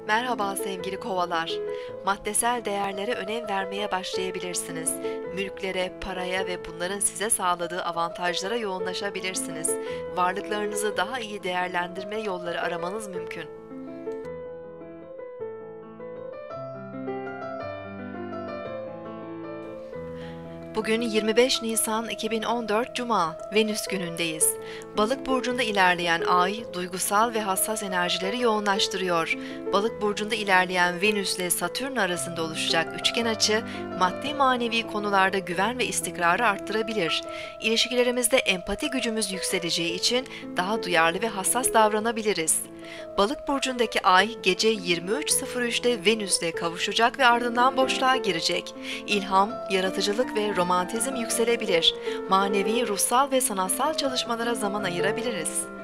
Merhaba sevgili kovalar. Maddesel değerlere önem vermeye başlayabilirsiniz. Mülklere, paraya ve bunların size sağladığı avantajlara yoğunlaşabilirsiniz. Varlıklarınızı daha iyi değerlendirme yolları aramanız mümkün. Bugün 25 Nisan 2014 Cuma, Venüs günündeyiz. Balık burcunda ilerleyen ay, duygusal ve hassas enerjileri yoğunlaştırıyor. Balık burcunda ilerleyen Venüs ile Satürn arasında oluşacak üçgen açı, maddi manevi konularda güven ve istikrarı arttırabilir. İlişkilerimizde empati gücümüz yükseleceği için daha duyarlı ve hassas davranabiliriz. Balık burcundaki ay gece 23.03'te Venüs'le kavuşacak ve ardından boşluğa girecek. İlham, yaratıcılık ve romantizm yükselebilir. Manevi, ruhsal ve sanatsal çalışmalara zaman ayırabiliriz.